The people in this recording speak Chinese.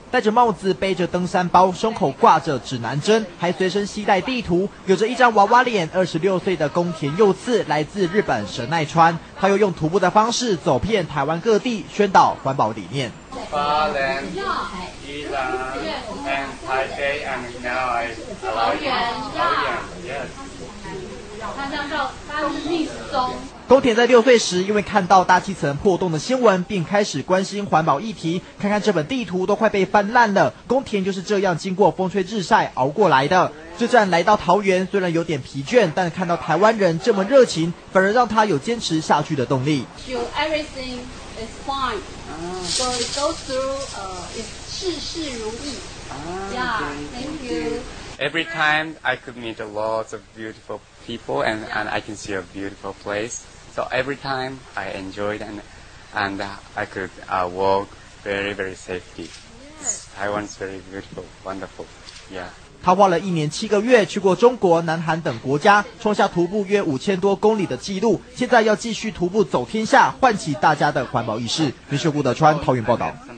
戴着帽子，背着登山包，胸口挂着指南针，还随身携带地图，有着一张娃娃脸。26岁的宫田佑次来自日本神奈川，他又用徒步的方式走遍台湾各地，宣导环保理念。 花莲、宜兰 and Taipei and now I 桃园。 他这样到发日历史中。 宫田在6岁时，因为看到大气层破洞的新闻，并开始关心环保议题。看看这本地图都快被翻烂了，宫田就是这样经过风吹日晒熬过来的。这站来到桃园，虽然有点疲倦，但看到台湾人这么热情，反而让他有坚持下去的动力。 Everything is fine. So it goes through. 事事如意。Yeah, thank you. Every time I could meet a lot of beautiful people and I can see a beautiful place. So every time I enjoyed and I could walk very, very safely. Taiwan's very beautiful, wonderful. Yeah. 他花了1年7个月，去过中国、南韩等国家，创下徒步约5000多公里的纪录。现在要继续徒步走天下，唤起大家的环保意识。民视顾德川桃园报道。